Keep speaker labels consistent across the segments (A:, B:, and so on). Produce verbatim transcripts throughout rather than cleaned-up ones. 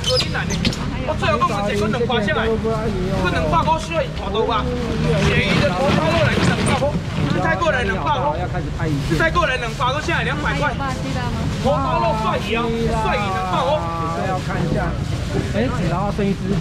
A: 哥你难的。我最后讲个一个两百下来，这个两百块需要大刀吧？鳕鱼的头刀肉来两百块，再过来两百块，再过来两百块，现在两百块。头刀肉帅鱼啊，帅鱼两百块。
B: 要看一下，哎，然后剩一只。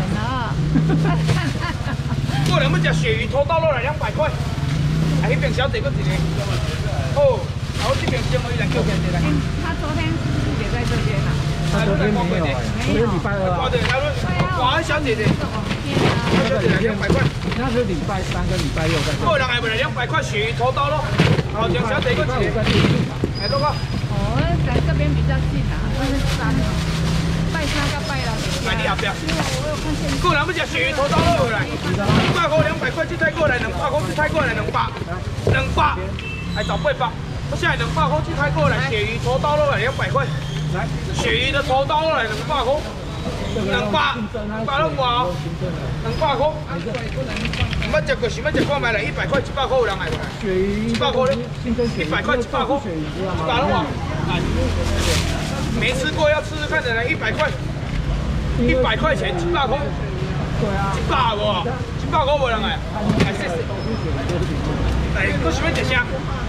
A: 过来我们吃鳕鱼头刀肉来两百块，哎，那边小姐个一个。哦，然后这边纤维来叫边来。
C: 他昨天是不是也在这边啊？
B: 他昨天没有，昨天礼拜二啊。
A: 对，他说华小姐姐，华小姐姐两百块。
B: 那是礼拜三跟礼拜六在。
A: 过两个来两百块鳕鱼头刀肉，好，两小姐个一个。哎，多个。
C: 哦，在这边比较近啊，二十三。拜三个拜了。
A: 来你后边。过来我们吃鳕鱼头刀肉回来，两百块两百块，这太过来两百块，这太过来两百，两百，还找八百。我现在两百块，这太过来鳕鱼头刀肉来两百块。来，鳕鱼的头刀来两百块，两百，两百拢哇，两百块。想要食个想要食看卖来一百块，一百块有人来无？
B: 鳕鱼
A: 一百块咧，一百块，一百块，一百拢哇。没吃过要吃吃看的来一百块，一百块钱一百块，
B: 对啊，
A: 一百无，一百块无人来。来，谢谢。来，我想要食啥？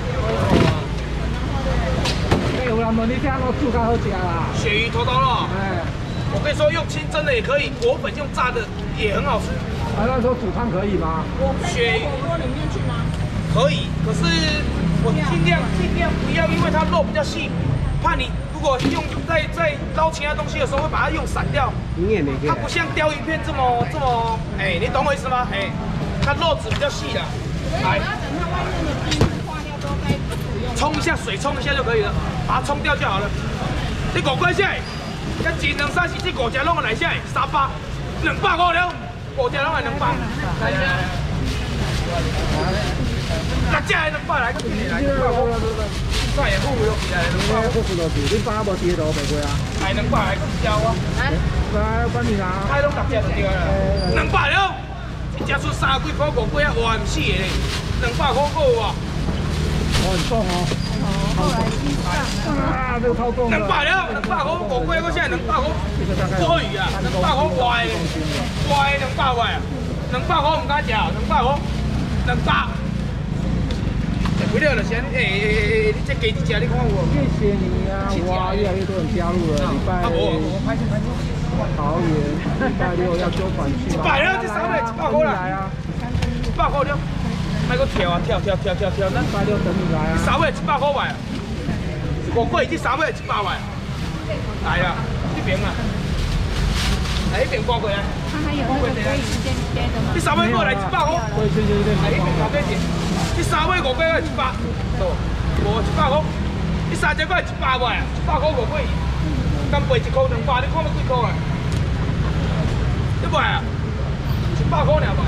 B: 有人问你这样我煮较好食啦。
A: 鳕鱼头刀肉，
B: 哎，
A: 我跟你说，用清蒸的也可以，果粉用炸的也很好吃。
B: 啊，那时候煮汤可以吗？
A: 鳕鱼锅里面去吗？可以，可是我尽量尽量不要，因为它肉比较细，怕你如果用在在捞其他东西的时候会把它用散掉。它不像鲷鱼片这么这么，哎，你懂我意思吗？哎，它肉质比较细的。来。冲一下水，冲一下就可以了，把它冲掉就好了。你五块下，甲一两三四这五只拢来下，三百，两百五了，五只拢来两百。来下，六只来两百来，个来两百五。再也付不落去来两百。
B: 付不落去，你把无跌到袂过啊？
A: 来两百来个一条啊。
B: 来，帮你拿。
A: 开拢六只就对了。两百了，一只出三几块五几啊，哇唔死的嘞，两百块够有啊。
B: 哦，很重哦。哦，后来一上啊，这个超重。
A: 两百了，两百块五块，我现在两百块。多余啊，两百块歪的，歪的两百块啊，两百块唔敢食，两百块，两百。不了了，先诶诶诶，你这鸡一只你看有无？
B: 谢谢你啊！哇，越来越多人加入了。礼拜桃园，礼拜六要揪团去。
A: 一百了，这三百一百块啦。一百块了。卖个跳啊跳跳跳跳跳，咱
B: 八六等你来啊！
A: 三尾一百块卖，五块这三尾一百卖，来啊，这边啊，来一边挂过来。
C: 它还有那个可以直接切的吗？
A: 这三尾过来一百块，
B: 对对对对，
A: 来一边挂过来。这三尾五块一百，无一百块，这三只块一百卖，一百块五块，干卖一块两百，你看要几块啊？你卖啊？一百块尔卖。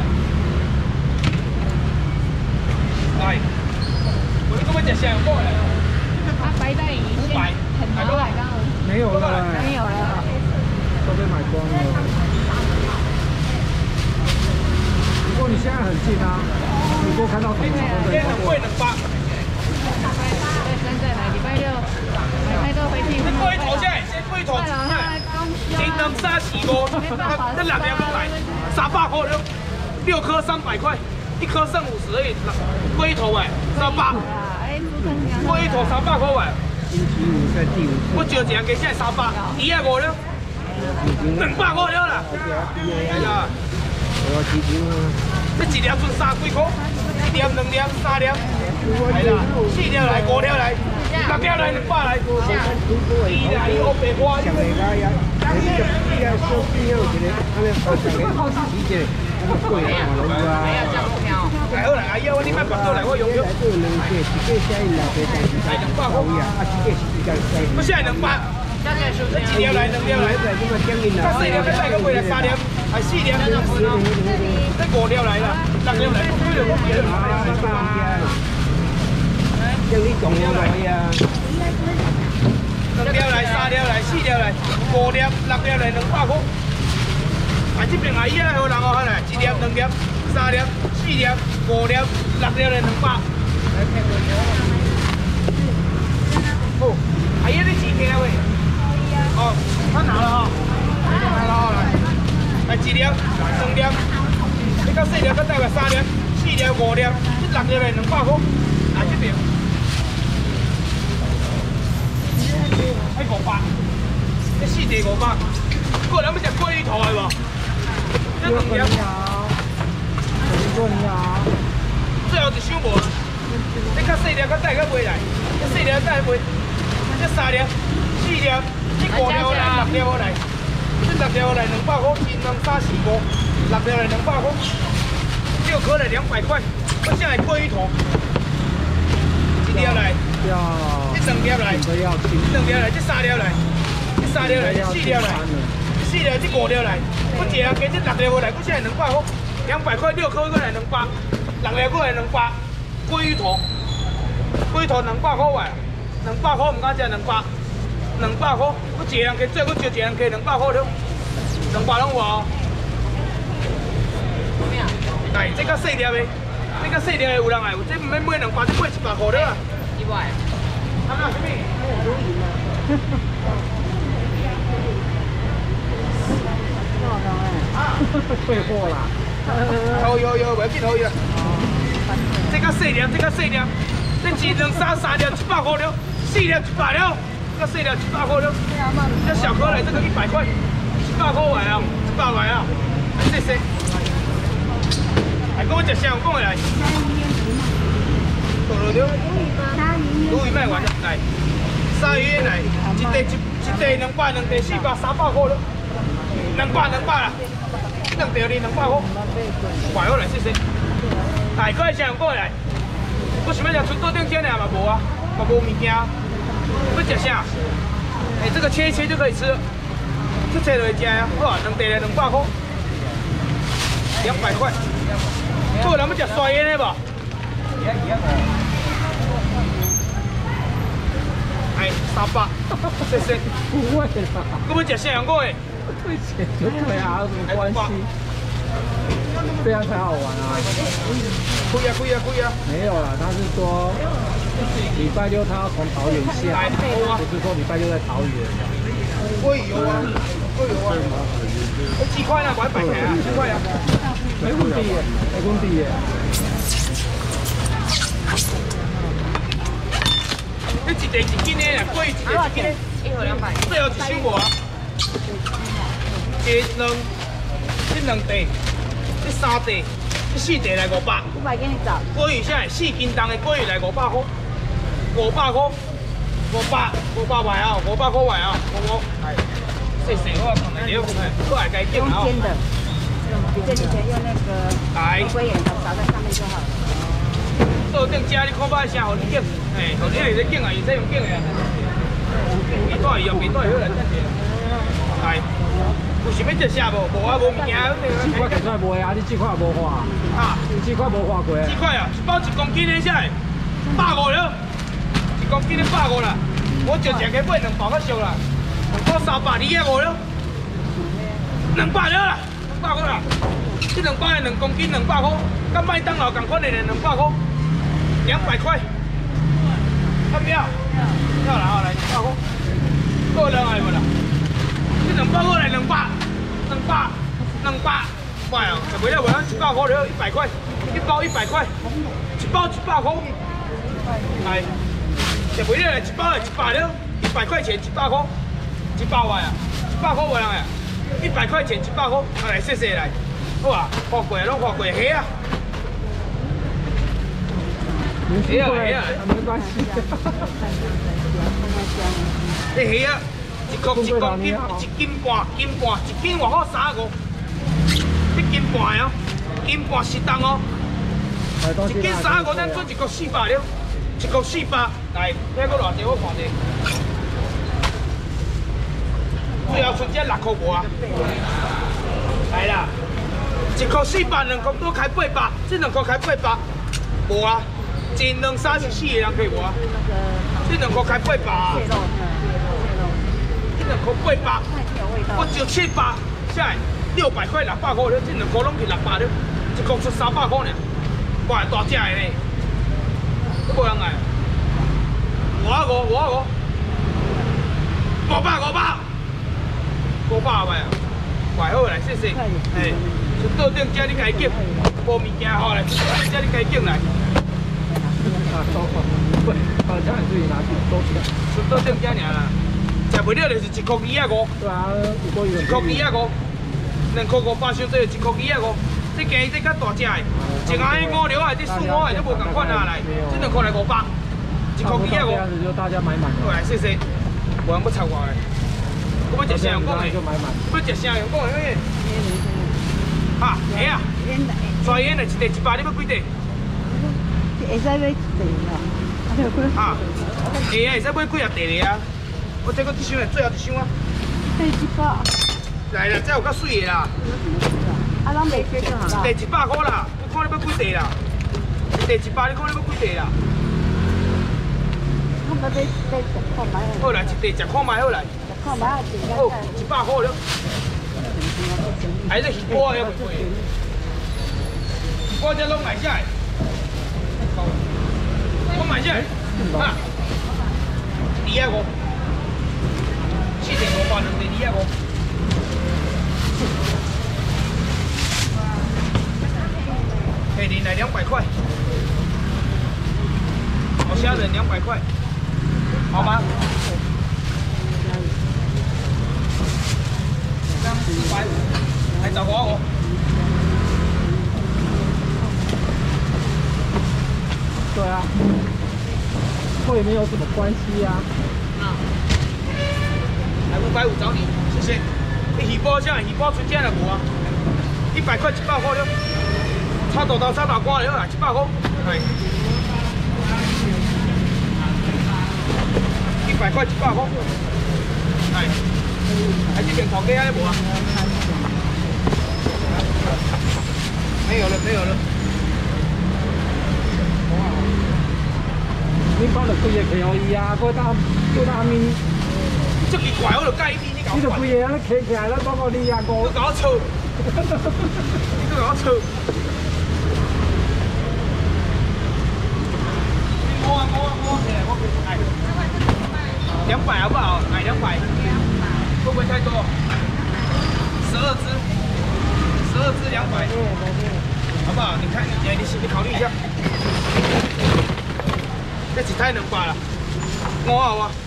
A: 来，我你讲要食啥有过来？
C: 它白带鱼现在很多来刚
B: 没有了，
C: 没有了，
B: 都被买光了。不过你现在很近啊，你多看到挺长的。
A: 今天两贵两百。
C: 对，现在来礼拜六买太多回去。
A: 你过一头先，先过一头钱来。一两三四五，那两两都来，三百块六，六颗三百块。一颗剩五十而已，龟头哎，三百，龟头三百块哎。
B: 星期五在第五。
A: 我招一个鸡现在三百，一啊五了，两百五了啦。哎呀，
B: 我要提醒啊！
A: 这一粒剩三几块，一粒、两粒、三粒，係啦，四粒来，五粒来，六粒来，两百来，一来一五百块。
B: 上嚟噶呀，你呢呢個小邊有一個，咁樣發上嘅，幾隻？咁貴啊，老啊！
A: 来好啦，阿姨，我你買白刀来，我用用。
B: 來都兩隻，一個寫兩百三十，係兩百好呀，啊，一個是比較細。
A: 我現在兩百，一粒來，兩粒來，加四粒，加四個幾嚟，三粒，係四粒，這五粒來啦，六粒來，幾粒？幾粒？
B: 將啲重料來呀。
A: 兩粒來，三粒來，四粒來，五粒，六粒來，兩百塊。啊，這邊阿姨啊，好人哦，來，一粒、兩粒、三粒、四粒、五粒、六粒來，兩百。好，阿姨你幾條喂？哦，他拿了哈。 粒、两粒，你较细粒，较大个三粒、四粒、五粒，这六粒的两百块，来这边。哎，五百，这四地五百，个人要食桂鱼头的无？这两粒。
B: 你好。
A: 最后一箱无，这较细粒，较大个买来，这细粒再买，这三粒、四粒，这五粒来，六粒来。 这六条来两百块，一两三四五，六条来两百块，六颗来两百块。我现在桂鱼头，一条来，这两条来，这两条来，这三条来，这三条来，这四条来，这四条这五条来。我一下加这六条来，我现在两百块，两百块六颗过来两百，六条过来两百，桂鱼头，桂鱼头两百块外，两百块唔敢食两百。 两百块，我一个人加做，我招一个人加两百块了，两百拢有哦。来，这较细粒的，这较细粒的有人爱，有这唔免买两百，这买一百块了啊。一百。啊那什么？啊，
B: 退货啦。
A: 有有有，袂紧好伊啦。这较细粒，这较细粒，这一两三三粒一百块了，四粒一百了。 这细粒一百块了，这小颗来这个一百块，一百块来啊，一百块啊，谢谢。来，跟我食啥？讲来。多了了。鲈鱼卖完了，来。鲨鱼来，一地一一地两百，两地四百，三百块了。两百两百啦，两地你两百块。快好来，谢谢。来，各位先生过来。我想要食春刀顶煎的嘛无啊，嘛无物件。 要吃啥？哎，这个切一切就可以吃，这切落去吃啊，好啊，两地来两百块，两百块。做人要吃酸烟的无？哎，三百，谢谢。
B: 不会啦。
A: 我要吃啥样个的？
B: 会钱就对啊，有什么关系？这样才好玩啊！
A: 可以啊，可以啊，可以啊。
B: 没有啦，他是说礼拜六他要从桃园下，不是说礼拜六在桃园。
A: 会有啊，会有啊。几块呢？我一百块啊，几块啊？
B: 没问题耶，没问题耶。
A: 你一地一斤的啊，贵一地一斤的，一盒两百。最后一箱无啊？一两，这两地。 这三地，这四地来五百。
C: 五百给你找。
A: 桂鱼现在四斤重的桂鱼来五百块，五百块，五百，五百块啊，五百块块啊，五五。哎，谢谢我同你了，哎，过来该见啊。
C: 中间的，这里前用那个玫瑰眼扫在上面就好了。
A: 桌顶吃你看摆啥，互你见，哎，互你来这见啊，伊使用见的啊。别带伊哦，别带好来，真是。来。 有想要食啥无？无啊，无物件。
B: 这块摕出来卖啊！你这块无花。啊？这块无花过啊？
A: 这块啊，一包一公斤的啥？百五了，一公斤的百五啦。我就只个买两包较俗啦，两包三百二个五了，两百了啦，两百块啦。这两包的两公斤两百块，跟麦当劳同款的两百块，两百块。要不要？要啦，好来两百块。够人爱无啦？ 这两百块来两百，两百，两百，快啊！食袂了，袂了，一百块了，一百块，一包一百块，一包一百块，来，食袂了，一包一百了，一百块钱一百块，一百块啊，一百块袂人啊，一百块钱一百块，来，谢谢来，好啊，花过拢花过，虾啊，虾啊虾啊，
B: 没关系。
A: 这虾啊。 一公一公斤，一斤半，斤半，一斤外口三五，一斤半哦，斤半适当哦。一斤三五，咱做一个四百了，一个四百，来，遐个偌济我看者。最后剩只六块五啊，来啦，一个四百，两个多开八百，这两个开八百，无啊，一两三十四个人可以无啊，这两个开八百。 两块八百，我就七百，下来六百块六百块了，这两块拢是六百了，一个出三百块呢，我系大只的呢，都无人爱，五啊五，五啊五，五百五百，五百后摆啊， 怪好来，谢谢。哎，出桌顶遮你家拣，无物件好来，出桌顶遮你家拣来。
B: 啊，收款，不，好像自己拿去收起来。
A: 出桌顶遮尔啦，食袂了就是一箍二啊五。
B: 对啊，有过有。
A: 一箍二啊五，两箍五八箱做一箍二啊五。这鸡这较大只的，一安尼五条啊，这四五的都无共款啊来，这两箍来五百，一箍二啊五。
B: 这样子就大家买满了。
A: 过来谢谢，无人要插我的。我要食啥样讲的？
B: 就买满。
A: 要食啥样讲的？哈，会啊。抓烟的一袋一百，你要几袋？
D: 会使买一袋啦。
A: 哈，会啊，会使买几啊袋的啊？我这个一箱的，最后一箱啊。
D: 一一百。
A: 来啦，这有较水的啦。
D: 啊，咱卖这就好啦。
A: 一袋一百块啦，我看你要几袋啦？一袋一百，你看你要几袋啦？
D: 我要买一袋十块买。
A: 好啦，一袋十块买好来。
D: 十块买啊，一
A: 好，一百块了。还是鱼锅要贵。我这拢买下来。我买下来。啊。二啊五。四点五八两袋二啊五。给你来两百块。好虾仁两百块。好吗？这样四百五，还找我我。
B: 对啊，会没有什么关系呀。
A: 啊。来五百五找你，谢谢。你鱼包啥？鱼包纯正的无啊？一百块一百块了。炒大豆炒大瓜了啦，一百块。系。一百块一百块。系。还这边烤鸡还无啊？没有了，没有了。
B: 你包了几个 K O E 啊？嗰单嗰单面，
A: 这奇怪，我就介意你搞。
B: 你就几个啊？你企起来啦，嗰個你啊個。
A: 你搞我臭！你搞我臭！我啊我啊我啊！我哎，两百好不好？哎，两百。会不会太多？十二只，十二只两百，好不好？你看，你你你考虑一下。这一台两百了，五啊哇！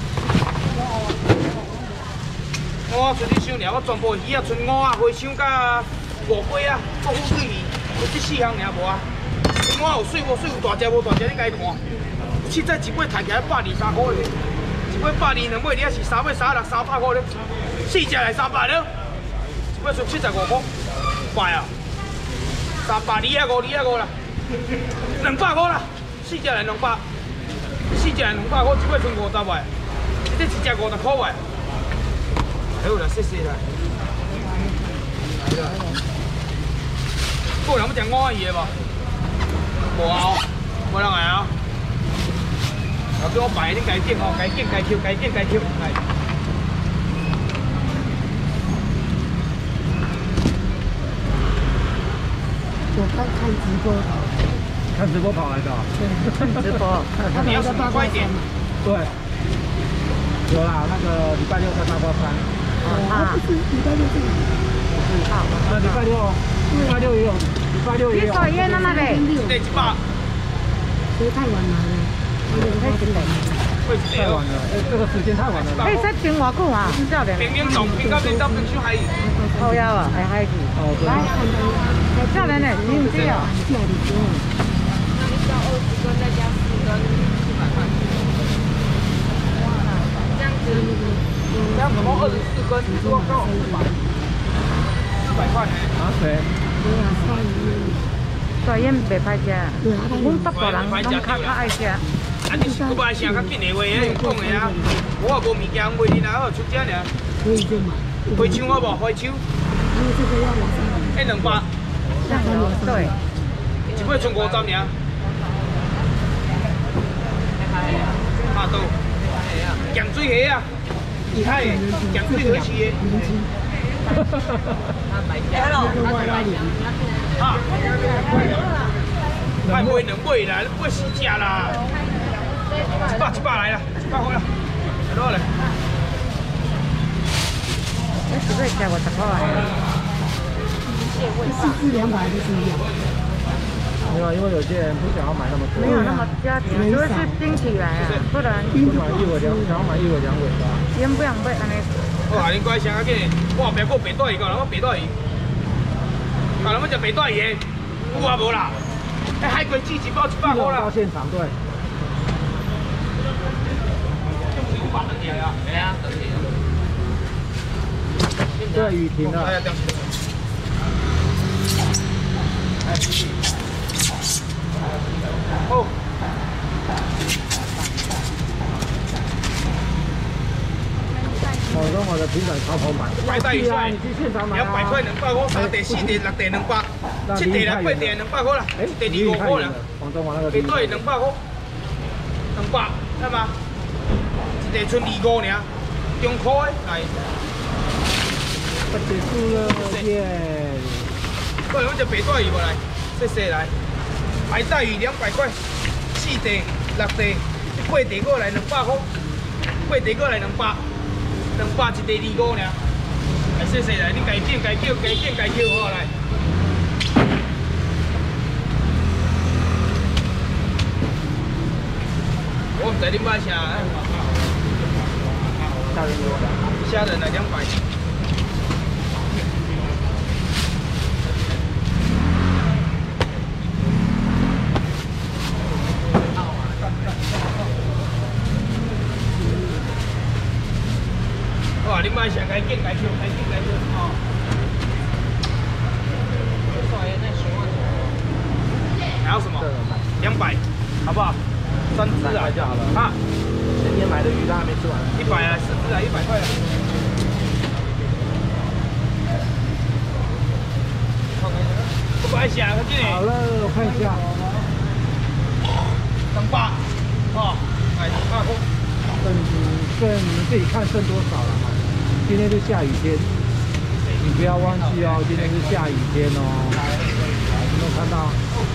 A: 五啊，剩你箱尔，我全部鱼啊，剩五啊，花箱甲五龟啊，国富水鱼，就这四项尔无啊。五啊有水无水，有大只无大只，你家己看。凊彩一尾抬起来百二三块咧。一尾百二，两尾你也是三尾三六三百块了，四只来三百了，一尾剩七十五块，快啊！三百二啊五，二啊五啦，两百块啦，四只来两百，四只来两百块，一尾剩五十块，这一只五十块块。好啦，谢谢啦。来啦，有人要食五啊鱼的无？无啊，无人来啊。我叫我摆，你该拣哦，该拣该挑，该拣该挑，係。
D: 我刚看直播，
B: 看直播跑来的。
D: 看直播，
A: 你要速度快一点。
B: 对，有啦，那个礼拜六在大包山。
D: 啊，不是礼拜六这里。
B: 啊，礼拜六，礼拜六也有，礼拜六也有。
C: 你手烟那么嘞？
A: 对，一百。
D: 所以太晚来了。
B: 太晚了，哎，这个时间太晚了。
C: 哎，才停偌久啊？唔少咧。
A: 平平总平到平到平去海。
C: 好呀啊，哎海去。
B: 哦，对。
D: 来，看到
C: 哎，少年嘞，你唔知哦。
D: 下里多。
E: 那你交二十根再加四根，四百块。这样子，
A: 这样总共二十四根，你说刚好四百，四百块。
B: 啊，谁？
D: 对啊，菜鱼。
C: 手烟袂歹食，阮北部人拢较较爱食。
A: 啊，你是佫不爱吃较紧的话，遐用讲的啊。我也无物件卖你啦，我出这尔。
D: 可以就买。
A: 花枪好无？花枪。
D: 还有这个要两三百。
A: 哎，两百。
C: 对。
A: 一尾剩五十尔。啊，都。咸水虾啊，厉害的，咸水河市的。啊！卖买两尾啦，你买四只啦。一百一百来啦，一百块啦，来多嘞。
C: 那十块钱我十块。
D: 四至两百都是一样。
B: 没有，因为有些人不想要买那么多。
C: 没有那么加钱，除非是冰起来啊，不然。
B: 不买一尾两，想要买一尾两尾的。
C: 先不想买安尼。
A: 我话恁乖声啊，紧，我后壁还有白带鱼，搞人我白带鱼，搞人要食白带鱼的，有啊无啦？哎，海龟子一包一百块啦。
B: 到现场对。
A: 五百两个啊？对啊，等你。
B: 对，雨停了。
A: 哎呀，掉起来。哎，好。
B: 我跟我的平板超跑买。
A: 白带鱼
B: 啊，你去现场买啊。
A: 两百块两百块，三地四地六地两百，七地六八地两百块啦。哎，地二五块啦。
B: 广东话那个。
A: 白带鱼两百块，两百，知嘛？一地剩二五尔，中块的来。
B: 不结束了耶！
A: 过来，我只白带鱼无来，谢谢来。白带鱼两百块，四地六地，八地过来两百块，八地过来两百。两百一地二五尔，来谢谢来，你家捡家叫，家捡家叫好来。我唔知你买啥，
B: 虾仁多的，
A: 虾仁来两百。哇！你买啥？该见该叫，该见该叫哦。还有什么？两百，好不好？三只啊，
B: 就好了。
A: 啊，
B: 前天买的鱼都还没吃完。
A: 一百啊，四只啊，一百块啊。不买啥？快点。
B: 好了，我看一下。
A: 两百，哦，来两百块。
B: 剩剩你们自己看剩多少了哈。今天是下雨天，你不要忘记哦，今天是下雨天哦。有没有看到？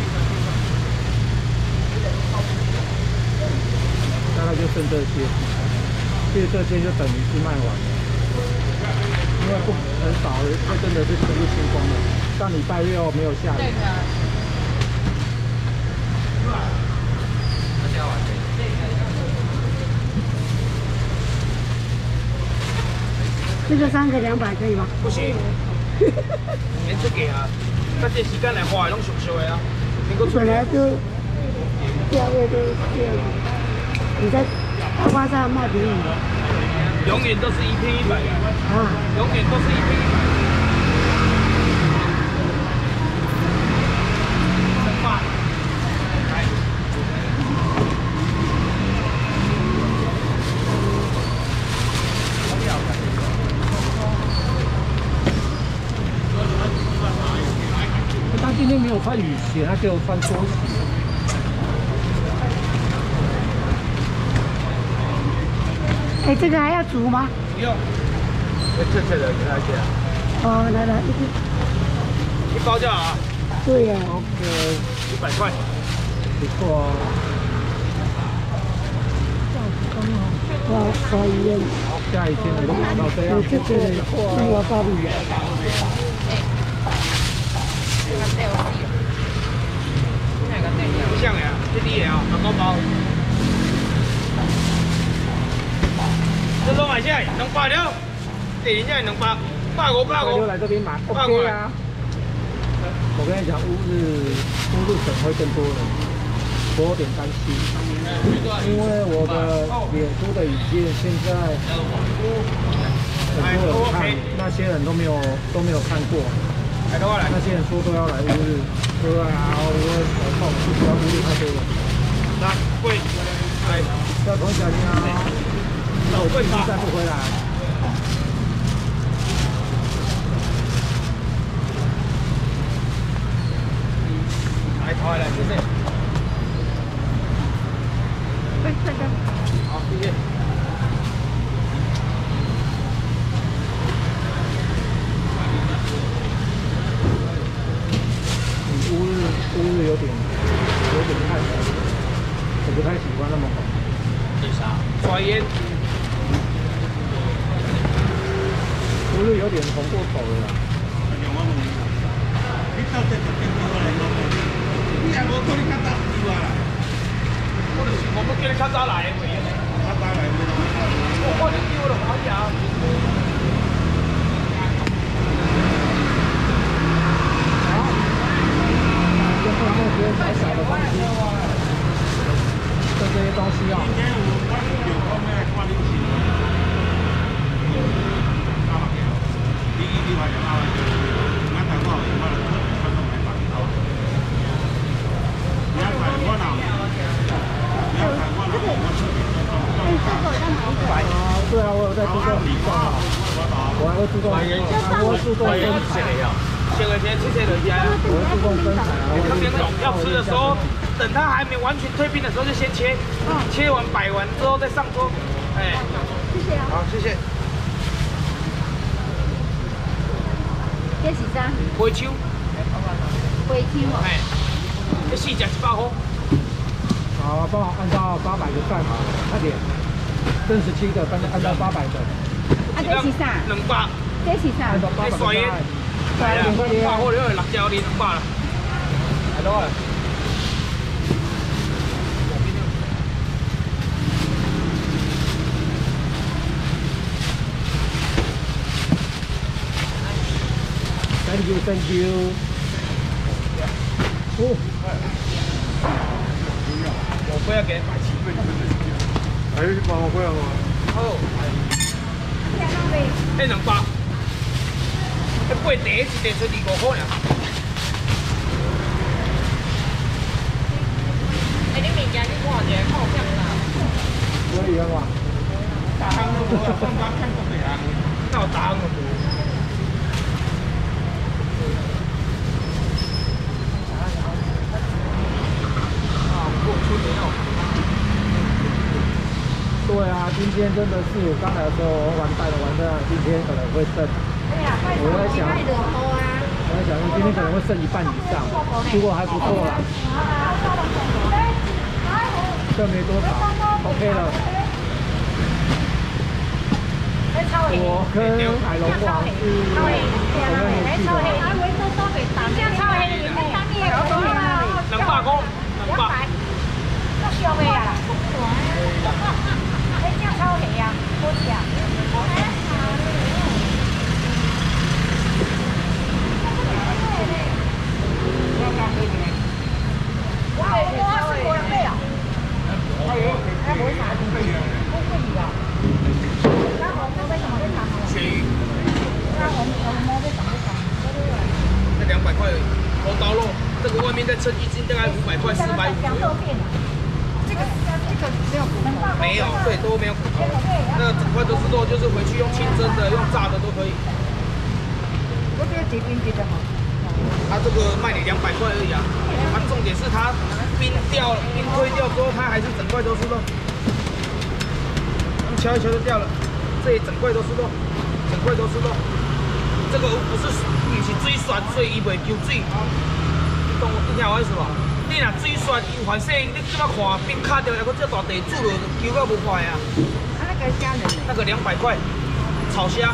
B: 大概就剩这些，其实这些就等于是卖完了，因为不很少，会真的是全部清光了。上礼拜六没有下雨。
D: 这个三个两百可以吗？
A: 不行，免出价啊！咱这时间来花的拢俗俗的啊，免搁出
D: 本来就价位都这样，你在大巴上卖便宜，
A: 永远都是一片一百
D: 啊，
A: 永远都是一片一百。两百，来。
B: 他今天没有穿雨鞋，他就穿拖鞋。
D: 哎，这个还要煮吗？
A: 不用，
B: 这这的给他钱。
D: 哦，来来，
A: 一包就好啊。
D: 对呀。
B: OK，
A: 一百块，
B: 不错哦。
D: 哇，可以耶！
B: 下雨天你都跑到这样，
D: 这个那个鲍鱼。
A: 不像呀，这里也啊，两个包。这拢买下两百了，第二下两百，百五百五。
B: 就来这边买 ，OK 啊。我跟你讲，乌日乌日省会更多人，我有点担心，因为我的脸书的影片现在很多人看，那些人都没有都没有看过。那些人说都要来乌日，对啊，我我靠，不喜欢乌日太多了。
A: 来，贵，来，
B: 要同小心啊！那我继续再不回来。
A: 来，头来，谢谢。
C: 对，这个。
A: 好，谢谢。
B: 乌日乌日有点有点太红，我不太喜欢那么红。
A: 为啥？抓烟。
B: 乌日有点口了啦。
A: 你到这就变过来，你也无叫你较早收啊啦。我就是我要叫你较早来的话，较早来的。我看你叫我就欢喜啊。
B: 就后面这些小小的东西，就这些东西啊。今天我我有空来看你去。你你话就好了，俺大哥我了，他送来办好。你要看我哪？你要看我哪？我是啊，对啊，我有在注重体重啊，我还会注重，我会注重身材啊。
A: 先个先吃些人家，
B: 我会注重身材啊。
A: 他边种要吃的时候，等它还没完全退冰的时候就先切，切完摆完之后再上桌。哎，
D: 谢谢啊。
A: 好，谢谢。
D: 这是啥？
A: 花手，
D: 花手哦。
A: 哎，这四只一百块。
B: 好，帮我按照八百个赞，快点。正十七个，按按照八百个。
D: 啊，这是啥？
A: 两百。
D: 这是啥？
B: 按照八百个赞。
A: 快点，快点！百块了，六只你两百了。来多了。
B: Thank you, thank you. 哦，
A: 我不要给百七块，
B: 还是帮我过来吗？
A: 好。那两百，那八第一一个出二五块呀。
E: 哎，你物件你看一下，看有啥啦？
B: 可以了嘛？
A: 大项都无啦，放假看过几项，哪有大项都无？
B: 对啊，今天真的是我刚来的时候完蛋了，完蛋了，今天可能会剩。我在想，我在想，今天可能会剩一半以上，结果还不错啦。这没多少 ，OK 了。我跟海龙王是同样年纪的。
A: 两百公，两百。
D: 烧的啊！哎，这样超黑啊，好吃啊！哇，我是过人啊！哎，哎，没啥，不贵啊，不贵啊。那红烧为什么会长？
A: 鳕鱼。
D: 那红红烧会长不长？
A: 那两百块而已，头刀肉，这个外面再称一斤大概五百块、四百五左右。
D: 这个这个没有骨头，
A: 没有，对，都没有骨头。那整块都是肉，就是回去用清蒸的、用炸的都可以。
D: 我觉得这边比较好。
A: 它这个卖你两百块而已啊，它重点是它冰掉了，冰推掉之后，它还是整块都是肉。敲一敲就掉了，这里整块都是肉，整块都是肉。这个不是不是水酸，所以伊袂揪水。懂你听我意思无？你若水酸，伊反正你即摆看冰卡掉，还佫这大地煮落，揪到无坏啊。
D: 啊，那个虾仁呢？
A: 那个两百块，炒虾。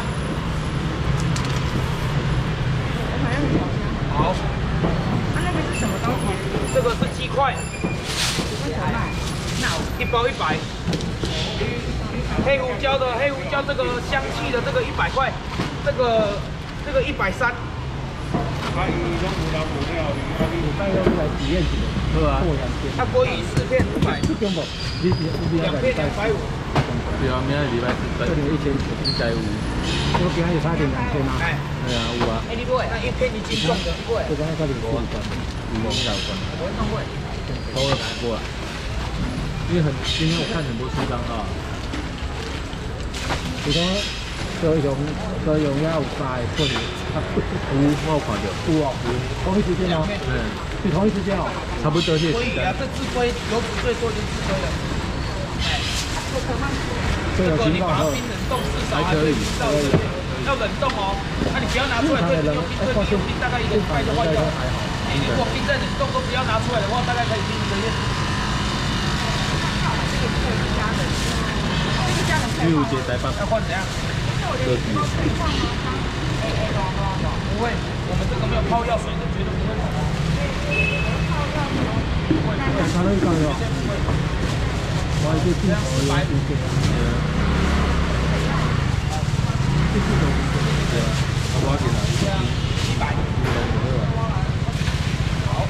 D: 好像是炒虾。
A: 好。
D: 啊，那个是什么东西？
A: 这个是鸡块。
D: 为什么卖？
A: 一包一百。黑胡椒的黑胡椒这个香气的这个一百块，这个这个一百三。
B: 他伊拢有老母料，你带要来体验一下，好啊。
A: 它国语四片五百。
B: 这边无，你你你
A: 两片两百五。
F: 对啊，明仔礼拜四，
B: 这里有一千，
F: 应该有。
B: 我今天也差点两千啊。
A: 哎，
F: 对啊，有啊。
A: 哎，你买那一片一斤重的，
B: 这刚才差点四十块，
F: 有应该有关。
A: 我会弄贵。
F: 都会买过来，因为很今天我看很多书章啊。
B: 你讲高雄高雄遐有三个混的，
F: 有，我有看到。
B: 有哦，同一时间哦。
F: 嗯。
B: 是同一时间哦。
F: 差不多这个时间。
A: 所以啊，这自规油脂最多就自规了。哎，
B: 这个
A: 你把它冰冷冻至少还可以到这边，要冷冻哦。那你不要拿出来，对，用冰镇冰冰大概一个礼拜就坏掉了。你如果冰在冷冻都不要拿出来的话，大概可以冰一个月。
F: 你有一个台北。
A: 要换怎样？
F: 歌曲。
A: 不会，我们这个没有泡药水的，绝对不会。
B: 查了一张药，我就定时来就给。这是什么？对啊，多少钱啊？
A: 一百。好。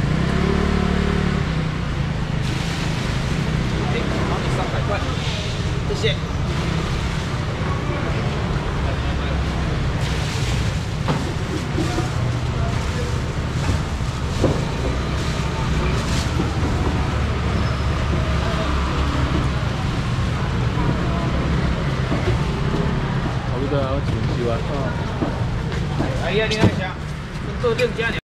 A: 定，好，你三百块，谢谢。
F: 差不多啊，我全收啊。
A: 哎呀，你看一下，做定价。